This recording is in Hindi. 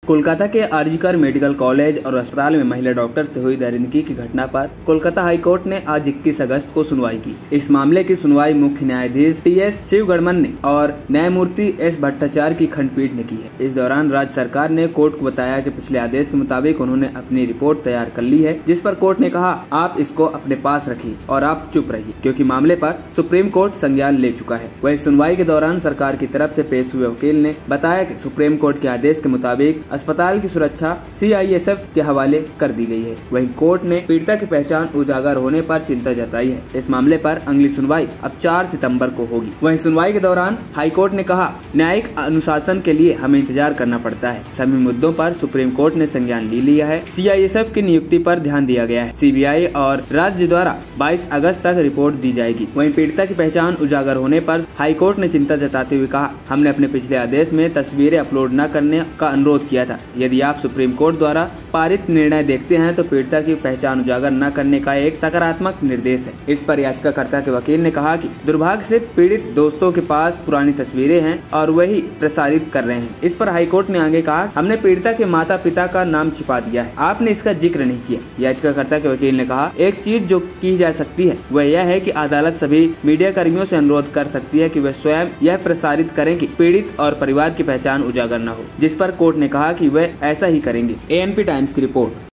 कोलकाता के आरजीकर मेडिकल कॉलेज और अस्पताल में महिला डॉक्टर से हुई दरिंदगी की घटना पर कोलकाता हाईकोर्ट ने आज 21 अगस्त को सुनवाई की। इस मामले की सुनवाई मुख्य न्यायाधीश टीएस शिवगणमन ने और न्यायमूर्ति एस भट्टाचार्य की खंडपीठ ने की है। इस दौरान राज्य सरकार ने कोर्ट को बताया कि पिछले आदेश के मुताबिक उन्होंने अपनी रिपोर्ट तैयार कर ली है, जिस पर कोर्ट ने कहा आप इसको अपने पास रखिए और आप चुप रहिए, क्योंकि मामले पर सुप्रीम कोर्ट संज्ञान ले चुका है। वहीं सुनवाई के दौरान सरकार की तरफ से पेश हुए वकील ने बताया कि सुप्रीम कोर्ट के आदेश के मुताबिक अस्पताल की सुरक्षा CISF के हवाले कर दी गई है। वहीं कोर्ट ने पीड़िता की पहचान उजागर होने पर चिंता जताई है। इस मामले पर अगली सुनवाई अब 4 सितंबर को होगी। वहीं सुनवाई के दौरान हाईकोर्ट ने कहा न्यायिक अनुशासन के लिए हमें इंतजार करना पड़ता है। सभी मुद्दों पर सुप्रीम कोर्ट ने संज्ञान ले लिया है। CISF की नियुक्ति पर ध्यान दिया गया है। CBI और राज्य द्वारा 22 अगस्त तक रिपोर्ट दी जाएगी। वहीं पीड़िता की पहचान उजागर होने पर हाईकोर्ट ने चिंता जताते हुए कहा हमने अपने पिछले आदेश में तस्वीरें अपलोड न करने का अनुरोध किया था। यदि आप सुप्रीम कोर्ट द्वारा पारित निर्णय देखते हैं तो पीड़िता की पहचान उजागर न करने का एक सकारात्मक निर्देश है। इस पर याचिकाकर्ता के वकील ने कहा कि दुर्भाग्य से पीड़ित दोस्तों के पास पुरानी तस्वीरें हैं और वही प्रसारित कर रहे हैं। इस पर हाईकोर्ट ने आगे कहा हमने पीड़िता के माता पिता का नाम छिपा दिया है, आपने इसका जिक्र नहीं किया। याचिकाकर्ता के वकील ने कहा एक चीज जो की जा सकती है वह यह है कि अदालत सभी मीडिया कर्मियों से अनुरोध कर सकती है कि वे स्वयं यह प्रसारित करें कि पीड़ित और परिवार की पहचान उजागर न हो, जिस पर कोर्ट ने कहा कि वे ऐसा ही करेंगे। ANP टाइम्स की रिपोर्ट।